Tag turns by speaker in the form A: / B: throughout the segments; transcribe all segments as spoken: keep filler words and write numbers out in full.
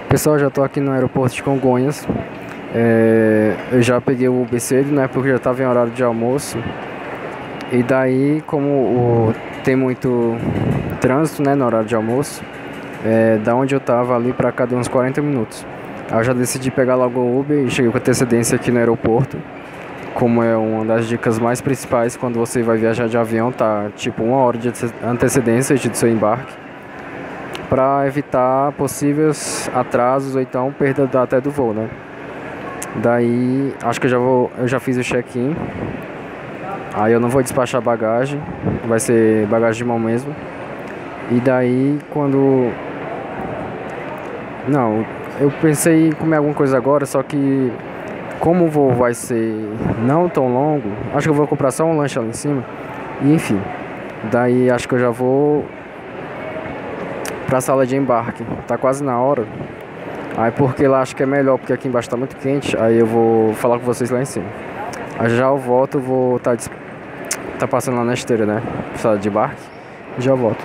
A: Pessoal, já tô aqui no aeroporto de Congonhas. É, eu já peguei o Uber cedo, né? Porque já estava em horário de almoço. E daí, como o, tem muito trânsito, né, no horário de almoço, é, da onde eu tava ali pra cá deu uns quarenta minutos. Aí eu já decidi pegar logo o Uber e cheguei com antecedência aqui no aeroporto. Como é uma das dicas mais principais quando você vai viajar de avião, tá tipo uma hora de antecedência do seu embarque, para evitar possíveis atrasos ou então perda da- até do voo, né? Daí, acho que eu já vou, eu já fiz o check-in. Aí eu não vou despachar bagagem, vai ser bagagem de mão mesmo. E daí, quando não, eu pensei em comer alguma coisa agora, só que como o voo vai ser não tão longo, acho que eu vou comprar só um lanche ali em cima. E enfim, daí acho que eu já vou pra sala de embarque. Tá quase na hora. Aí porque lá acho que é melhor, porque aqui embaixo tá muito quente. Aí eu vou falar com vocês lá em cima. Aí já eu volto, vou tá, dis- tá passando lá na esteira, né? Sala de embarque. Já eu volto.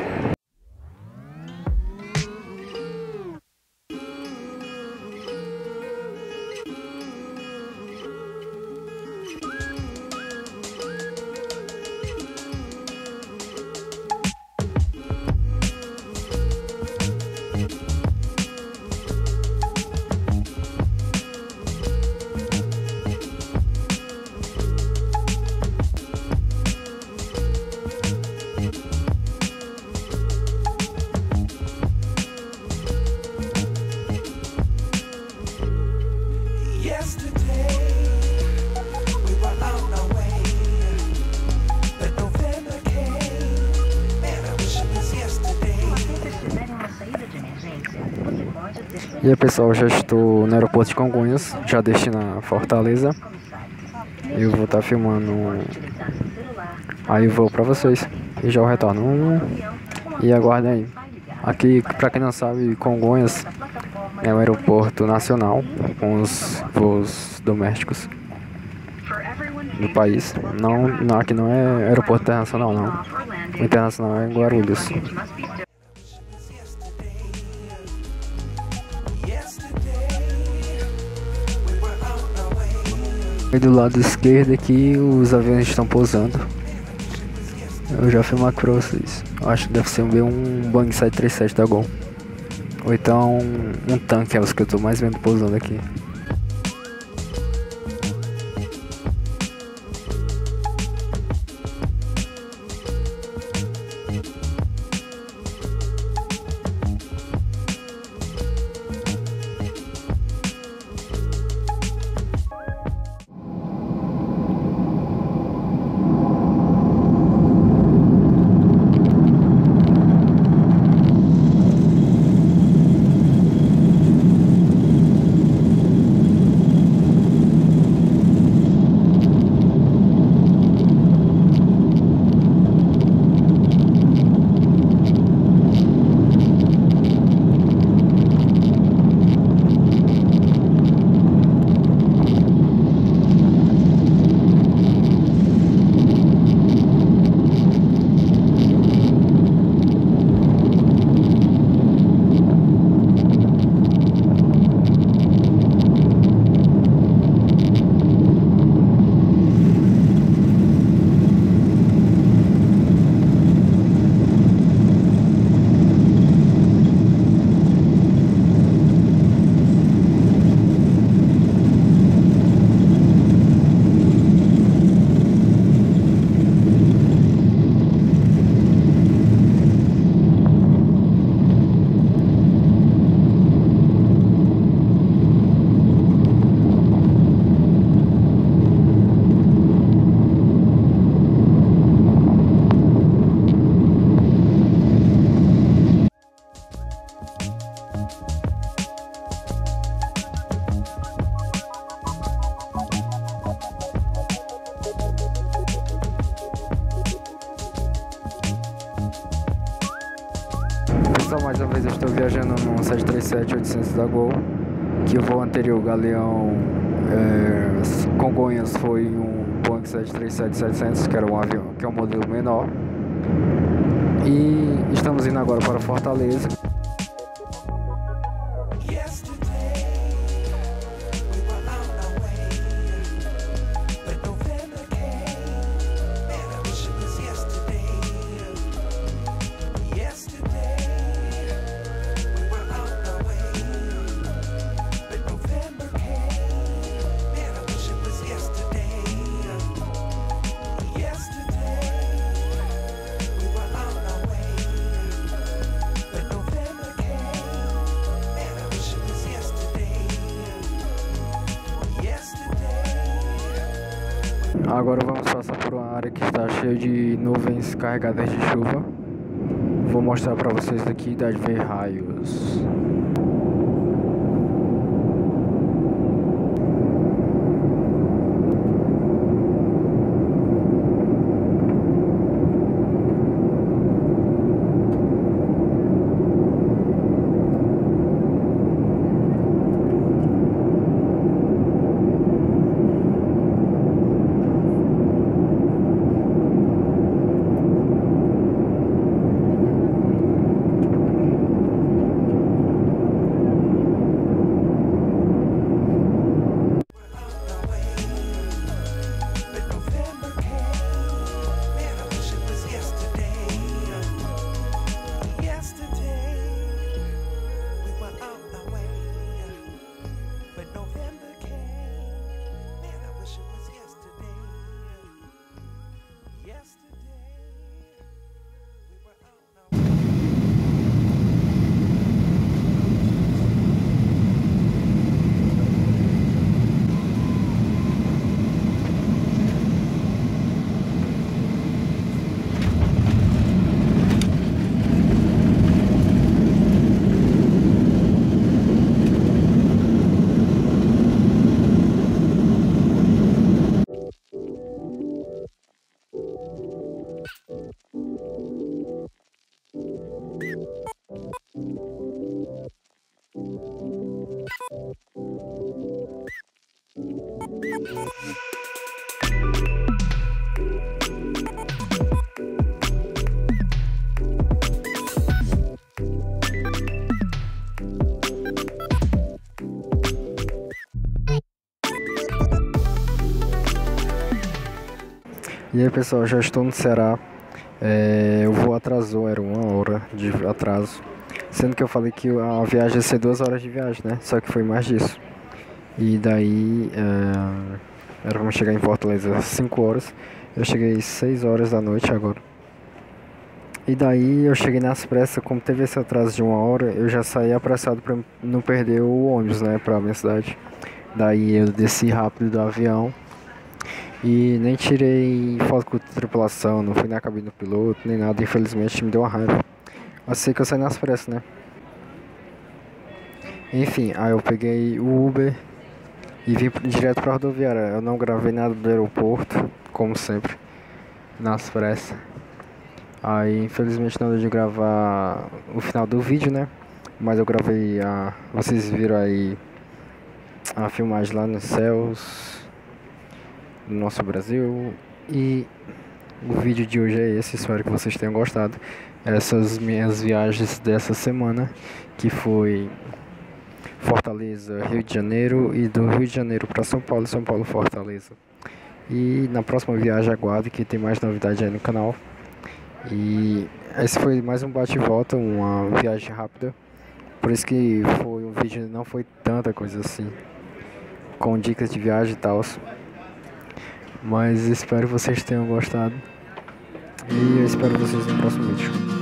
B: Yesterday, we were on our way, but November came, and I wish it was yesterday.
A: E aí pessoal, já estou no aeroporto de Congonhas, já destino a Fortaleza. Eu vou estar filmando aí vou pra vocês. E já eu retorno. E aguardem aí. Aqui, pra quem não sabe, Congonhas é um aeroporto nacional com os voos domésticos do país. Não, não, aqui não é aeroporto internacional, não. O internacional é em Guarulhos. E do lado esquerdo aqui os aviões estão pousando. Eu já filmo aqui pra vocês. Eu acho que deve ser um, um Boeing sete três sete da Gol. Ou então um tanque, é os que eu tô mais vendo pousando aqui. Pessoal, mais uma vez eu estou viajando no sete três sete oitocentos da Gol. Que o voo anterior, Galeão é, Congonhas, foi um Boeing sete três sete setecentos, que era um avião, que é um modelo menor. E estamos indo agora para Fortaleza.
B: Yesterday.
A: Agora vamos passar por uma área que está cheia de nuvens carregadas de chuva. Vou mostrar para vocês daqui, dá de ver raios. E aí pessoal, já estou no Ceará. É, o voo atrasou, era uma hora de atraso. Sendo que eu falei que a viagem ia ser duas horas de viagem, né? Só que foi mais disso. E daí, é, era pra chegar em Fortaleza às cinco horas. Eu cheguei às seis horas da noite agora. E daí eu cheguei nas pressas, como teve esse atraso de uma hora, eu já saí apressado pra não perder o ônibus, né? Pra minha cidade. Daí eu desci rápido do avião. E nem tirei foto com tripulação, não fui na cabine do piloto, nem nada, infelizmente me deu uma raiva. Eu sei que eu saí nas pressas, né? Enfim, aí eu peguei o Uber e vim direto pra rodoviária. Eu não gravei nada do aeroporto, como sempre, nas pressas. Aí infelizmente não deu de gravar o final do vídeo, né? Mas eu gravei a... vocês viram aí a filmagem lá nos céus do nosso Brasil. E o vídeo de hoje é esse, espero que vocês tenham gostado. Essas minhas viagens dessa semana, que foi Fortaleza, Rio de Janeiro, e do Rio de Janeiro para São Paulo, São Paulo, Fortaleza. E na próxima viagem aguarde que tem mais novidade aí no canal. E esse foi mais um bate e volta, uma viagem rápida. Por isso que foi um vídeo, não foi tanta coisa assim, com dicas de viagem e tal. Mas espero que vocês tenham gostado. E eu espero vocês no próximo vídeo.